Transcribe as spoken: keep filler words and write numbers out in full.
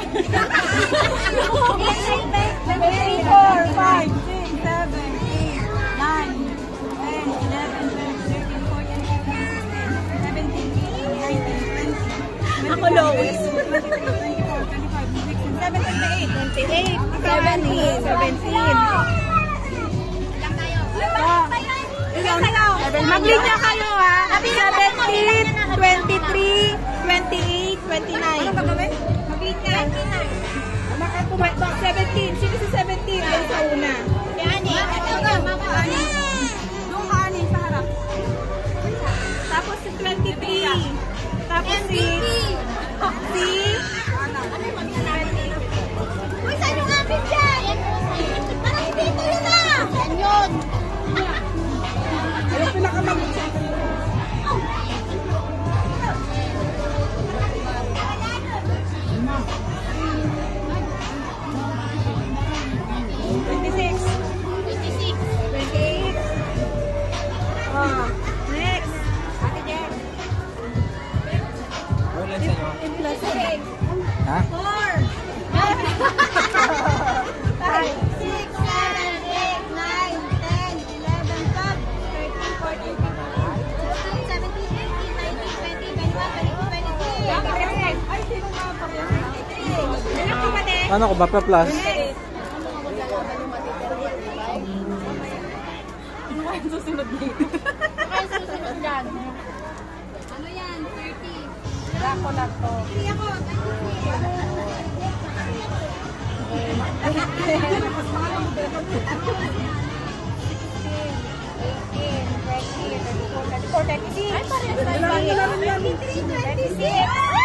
three, four, five, six, seven, eight, nine, ten, eleven, twelve, thirteen, fourteen, fifteen, sixteen, seventeen, eighteen, nineteen, twenty. Ako lowest. twenty-three, twenty-four, twenty-five, twenty-six, twenty-seven, twenty-eight, seventeen, seventeen. Maglinya kayo ha. seventeen, twenty-three, twenty-eight, twenty-nine. Ano ba gawin? Mag-eight ka. seventeen. Sino si seventeen? Ay, sa una. Doon ka, Ani, sa harap. Tapos si twenty-three. Tapos si... Si... Uy, saan yung amin dyan? Parang dito yun ah! Saan yun? Ayun, pinakamagod siya. twenty-six. twenty-six. twenty-eight. Oh, next. Ate Jen. Ilan sa'yo? Plus six. Ha? Four. Five, six, seven, eight, nine, ten, eleven, twelve, thirteen, fourteen, fifteen, seventeen, eighteen, nineteen, twenty, twenty-one, twenty-two, twenty-three. Ay, sino nga pa ba? Ano ko ba, te? Ano ko ba pa plus? Ano nga yung susunod dito? Ay, susunod dyan. Ano yan? thirty. Lako lang to. Hindi ako. eighteen, twenty, twenty-four, twenty-four, twenty-six. Ay, parehas tayo. twenty-three, twenty-six.